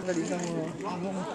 realizamos algo.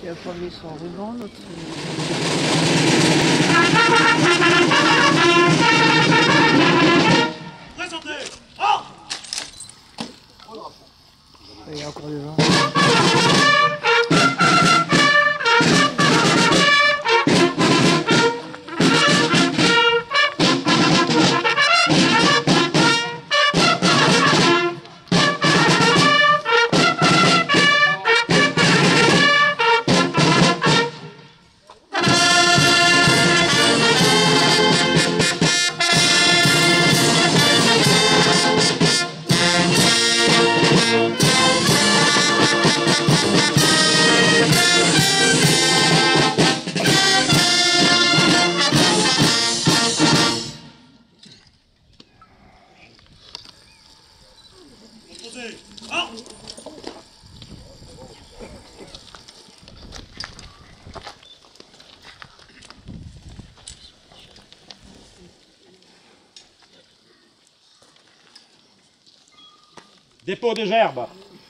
a pas mis son ruban, l'autre. Présentez. Oh, Il y a encore des gens. posez. Oh, Dépôt de gerbes.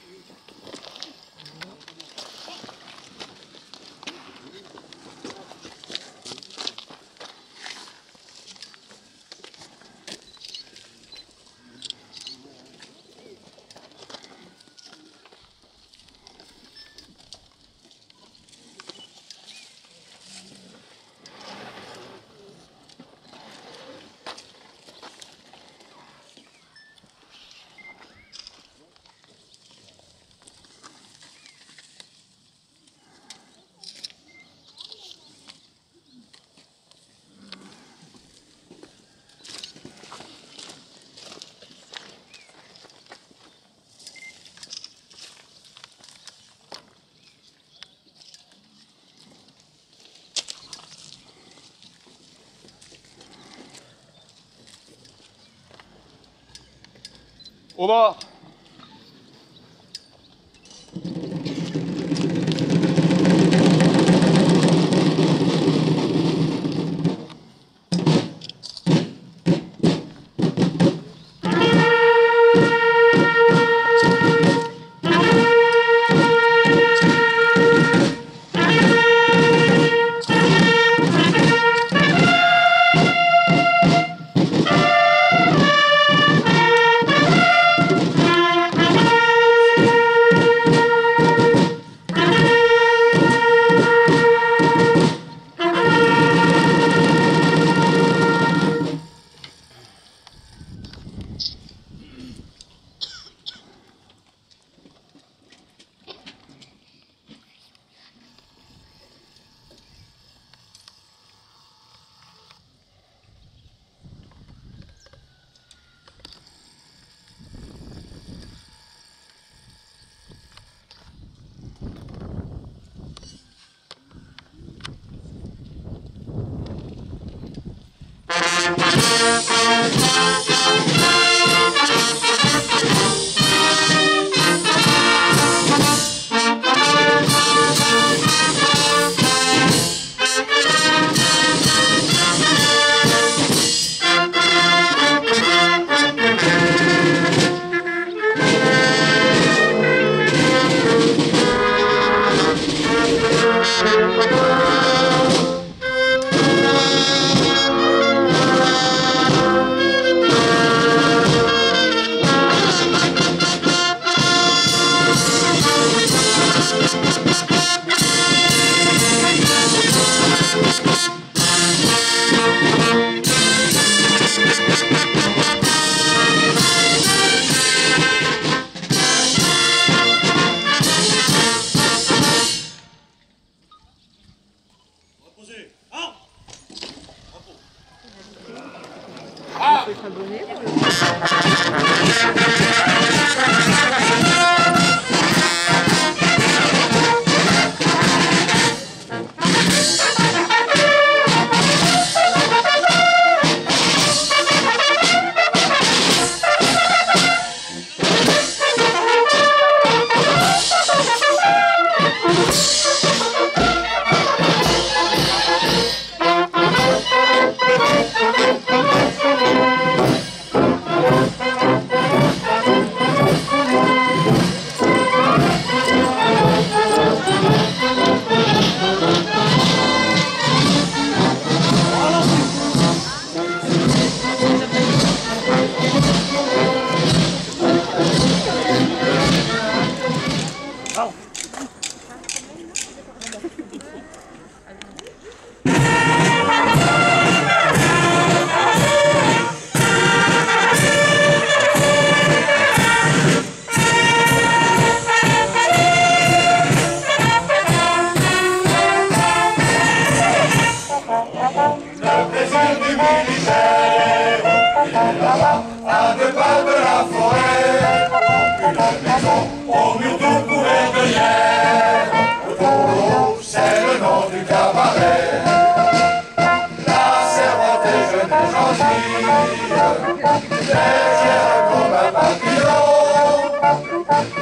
Au bord.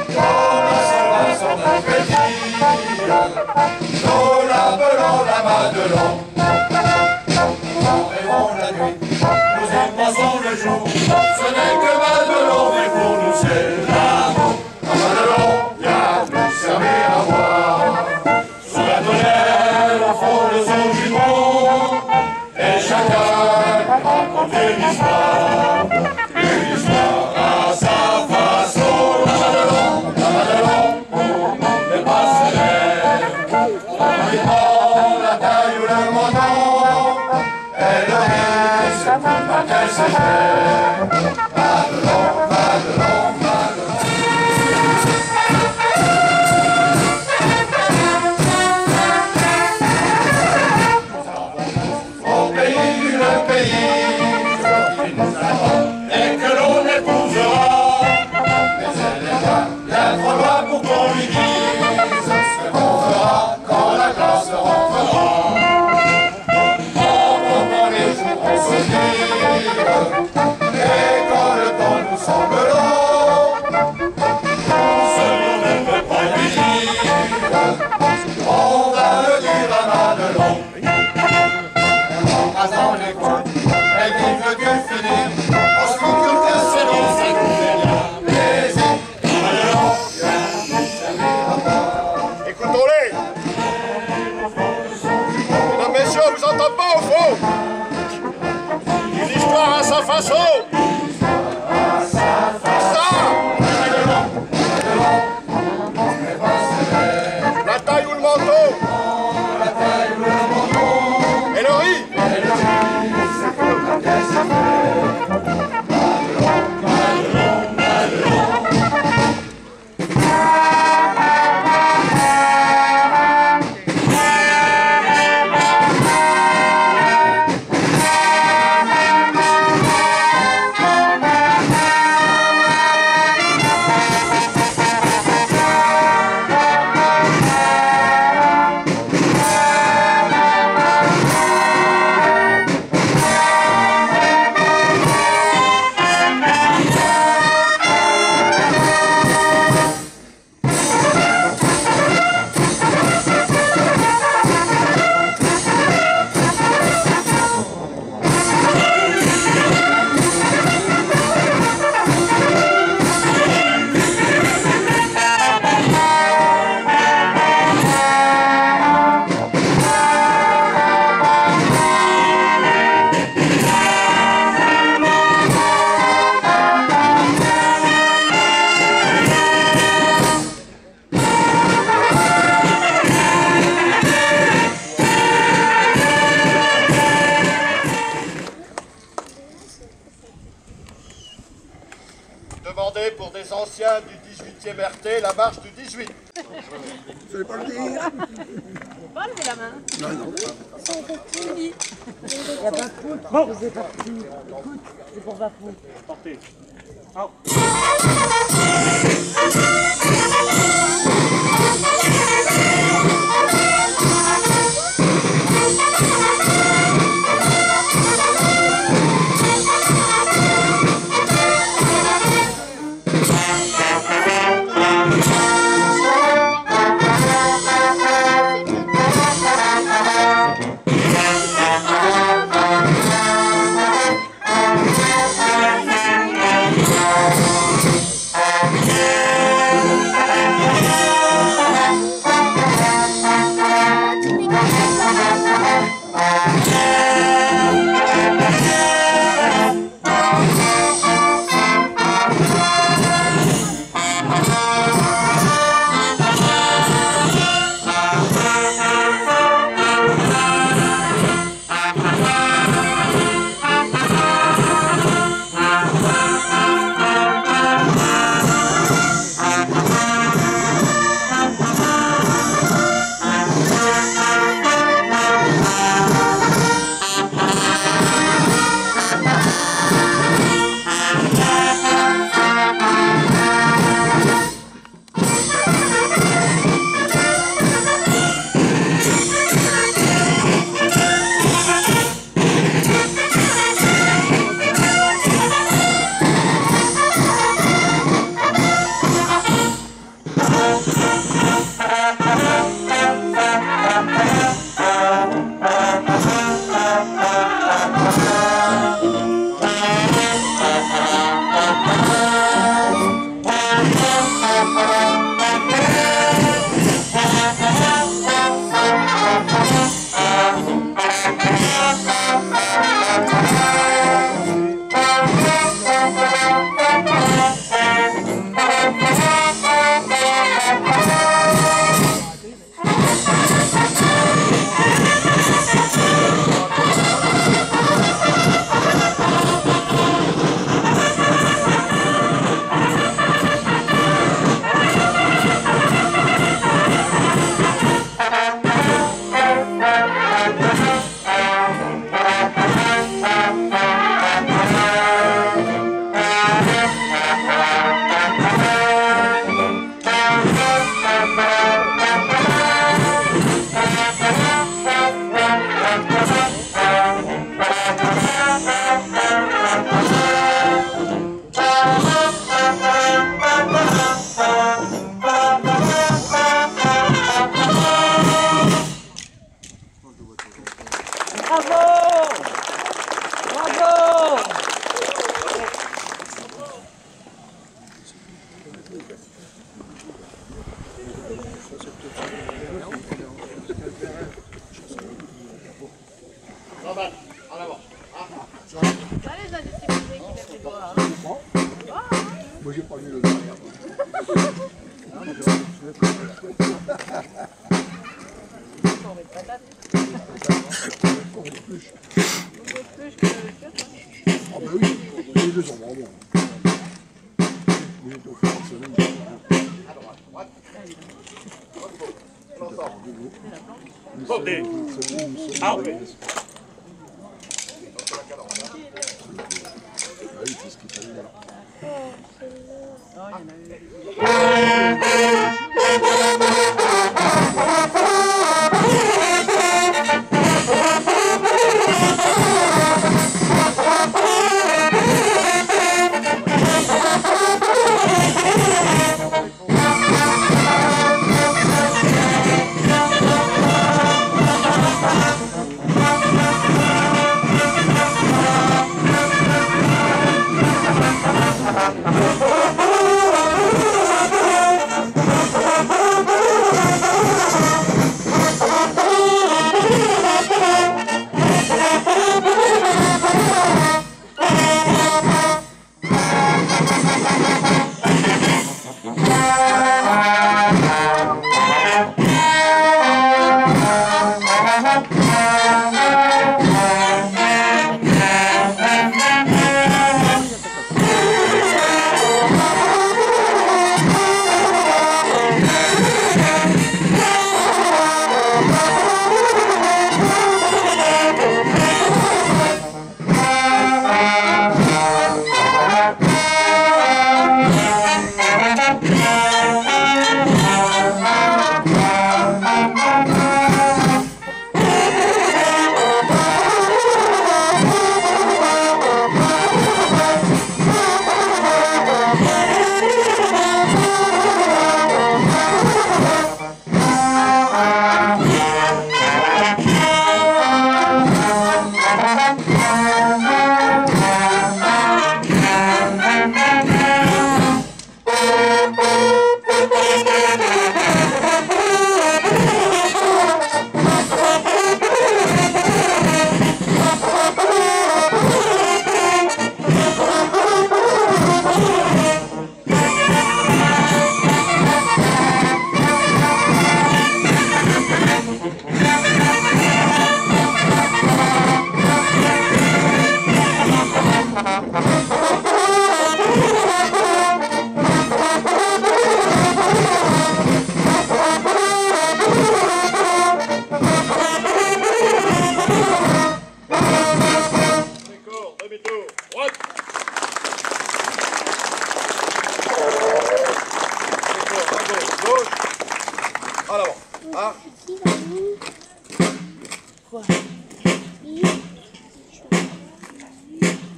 Saint-Vincent de Crédille, nous l'appelons la Madelon. Nous rêvons la nuit, nous embrassons le jour, ce n'est que Madelon, mais pour nous c'est l'amour. Madelon vient nous servir à boire, sous la tonnelle, au fond de son jupon, et chacun raconte une histoire à sa façon. La Madelon, n'est pas célèbre, on lui prend la taille ou le menton, elle rit, c'est tout mal qu'elle sait faire. Madelon, Madelon, Madelon. Au pays, le pays qui nous attend et que l'on épousera, mais elle est bien trop loin pour qu'on lui dise ce qu'on fera quand la classe rentrera. Pendant les jours on se livre, et quand le temps nous semble long, ce qu'on ne peut pas lui dire, on va le dire à Madelon. Dans les coins, elle dit que Dieu finit, ensuite que Dieu se rend, ça nous fait bien plaisir. Madelon, viens nous servir à boire. Écoutons-les. Mesdames, messieurs, on vous entend pas au fond. Une histoire à sa façon. À sa façon. Madelon, Madelon, n'est pas sévère. La taille ou le manteau. La taille ou le menton, Et le riz. elle dit, c'est tout mal qu'elle sait faire. Madelon, Madelon, Madelon. Demandez pour des anciens du 18e RT la marche du 18. Je vais pas le dire. Pas lever la main. Non, non. Fini. Il y a Bafout qui faisait partie. Écoute, c'est pour Bafout. Partez. Madelon, Moi j'ai pas vu le derrière. Ah bah oui, les deux sont vraiment bons. Mais il faut faire un semaine. Portez. Out. Ah oui, c'est ce qu'il fallait là.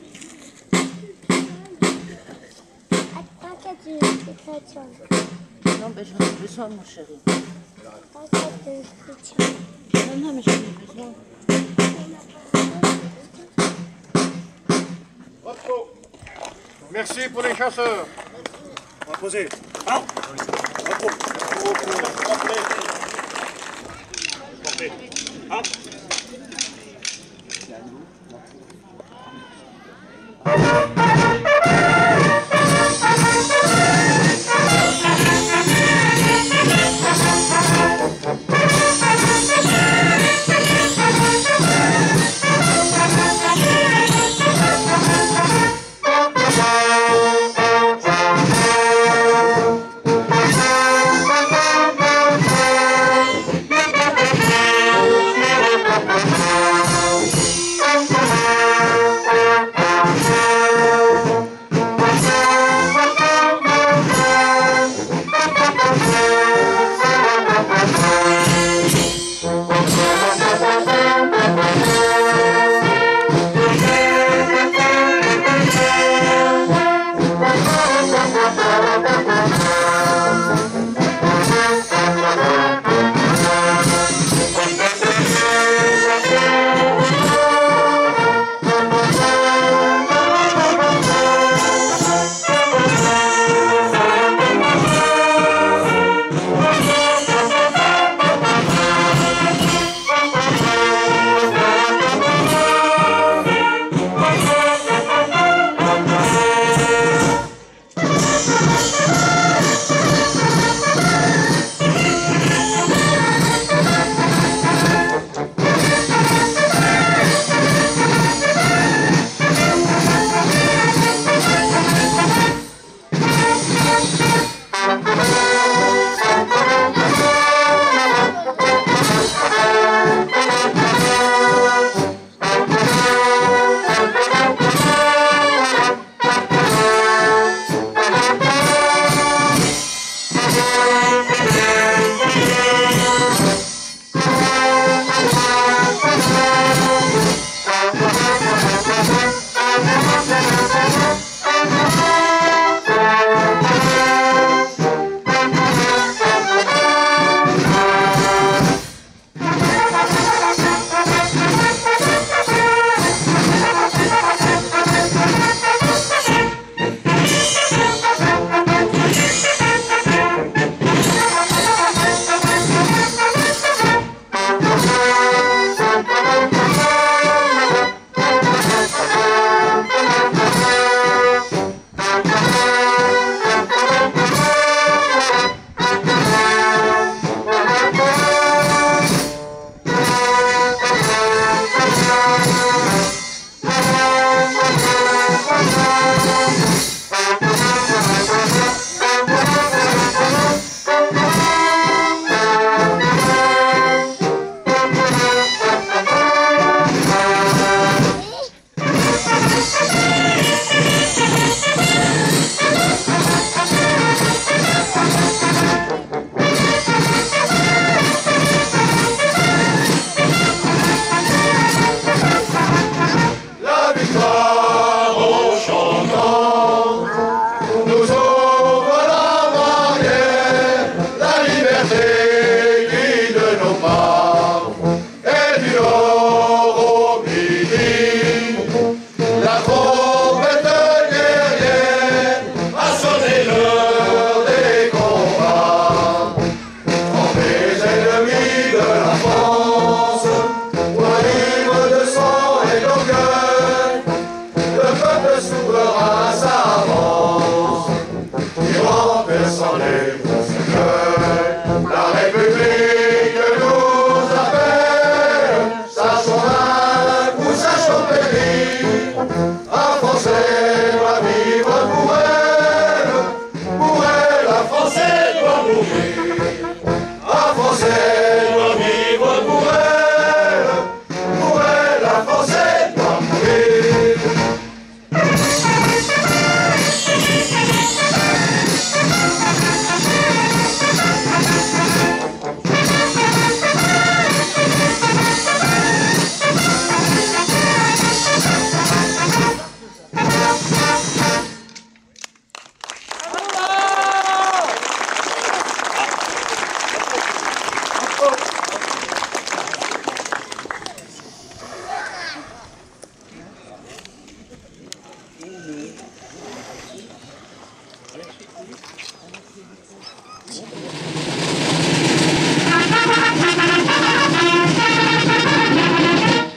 Attends, Non, mais j'en ai besoin, mon chéri. Non, non, mais j'en ai besoin. Merci pour les chasseurs. On va poser. Out.